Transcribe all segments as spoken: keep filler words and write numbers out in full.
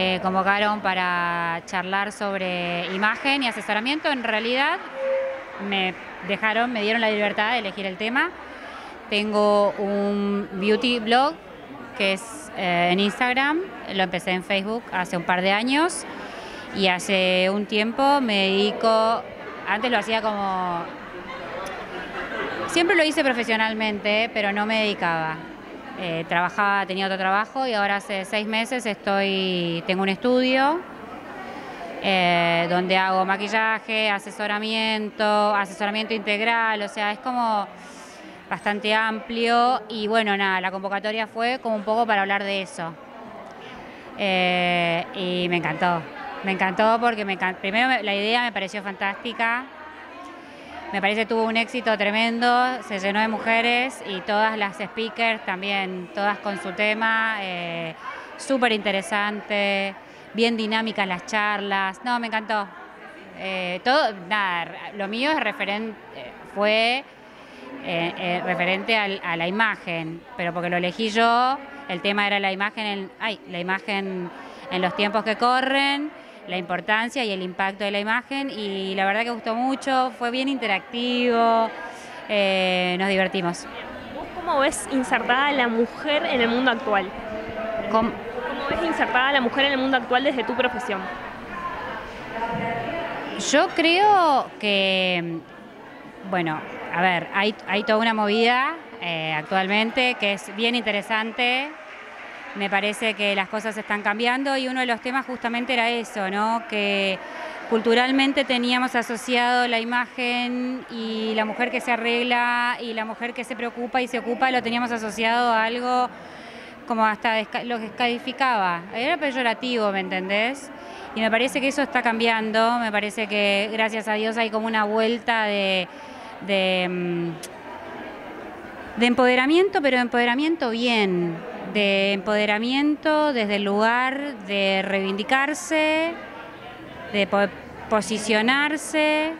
me convocaron para charlar sobre imagen y asesoramiento. En realidad me dejaron, me dieron la libertad de elegir el tema. Tengo un beauty blog que es eh, en Instagram, lo empecé en Facebook hace un par de años y hace un tiempo me dedico, antes lo hacía como, siempre lo hice profesionalmente, pero no me dedicaba. Eh, trabajaba, tenía otro trabajo y ahora hace seis meses estoy, tengo un estudio eh, donde hago maquillaje, asesoramiento, asesoramiento integral, o sea, es como bastante amplio y bueno, nada, la convocatoria fue como un poco para hablar de eso. Eh, y me encantó, me encantó porque me encantó. Primero la idea me pareció fantástica. Me parece que tuvo un éxito tremendo, se llenó de mujeres y todas las speakers también, todas con su tema, eh, súper interesante, bien dinámicas las charlas, no, me encantó. Eh, todo, nada, lo mío es referente, fue eh, eh, referente al, a la imagen, pero porque lo elegí yo, el tema era la imagen, en, ay, la imagen en los tiempos que corren, la importancia y el impacto de la imagen y la verdad que gustó mucho, fue bien interactivo, eh, nos divertimos. ¿Vos cómo ves insertada la mujer en el mundo actual? ¿Cómo? ¿Cómo ves insertada la mujer en el mundo actual desde tu profesión? Yo creo que, bueno, a ver, hay, hay toda una movida eh, actualmente que es bien interesante. Me parece que las cosas están cambiando y uno de los temas justamente era eso, ¿no? Que culturalmente teníamos asociado la imagen y la mujer que se arregla y la mujer que se preocupa y se ocupa, lo teníamos asociado a algo como hasta lo descalificaba. Era peyorativo, ¿me entendés? Y me parece que eso está cambiando, me parece que gracias a Dios hay como una vuelta de, de, de empoderamiento, pero empoderamiento bien. De empoderamiento desde el lugar de reivindicarse, de po posicionarse,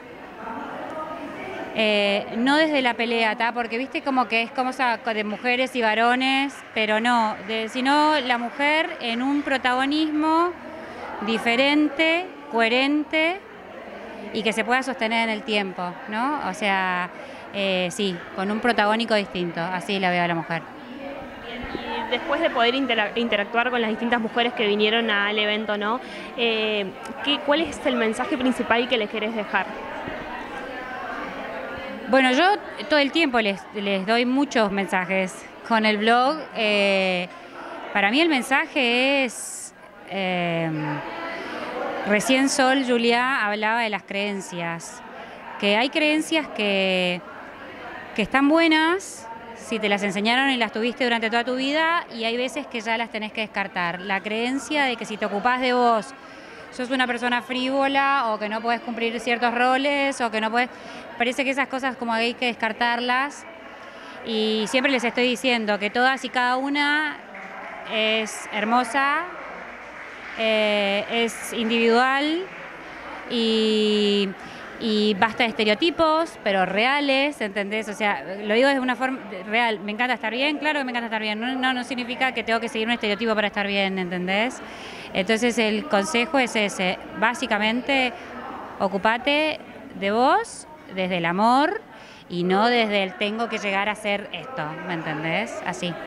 eh, no desde la pelea, ¿tá? Porque viste como que es como de mujeres y varones, pero no, de, sino la mujer en un protagonismo diferente, coherente y que se pueda sostener en el tiempo, ¿no? O sea, eh, sí, con un protagónico distinto, así la veo a la mujer. Después de poder interactuar con las distintas mujeres que vinieron al evento, ¿no? Eh, ¿qué, ¿Cuál es el mensaje principal que les querés dejar? Bueno, yo todo el tiempo les, les doy muchos mensajes con el blog. Eh, para mí el mensaje es... Eh, recién Sol, Julia, hablaba de las creencias. Que hay creencias que, que están buenas si te las enseñaron y las tuviste durante toda tu vida y hay veces que ya las tenés que descartar. La creencia de que si te ocupás de vos sos una persona frívola o que no podés cumplir ciertos roles o que no podés... Parece que esas cosas como hay que descartarlas y siempre les estoy diciendo que todas y cada una es hermosa, eh, es individual y... y basta de estereotipos, pero reales, ¿entendés? O sea, lo digo de una forma real. ¿Me encanta estar bien? Claro que me encanta estar bien. No, no, no significa que tengo que seguir un estereotipo para estar bien, ¿entendés? Entonces el consejo es ese. Básicamente, ocupate de vos desde el amor y no desde el tengo que llegar a hacer esto, ¿me entendés? Así.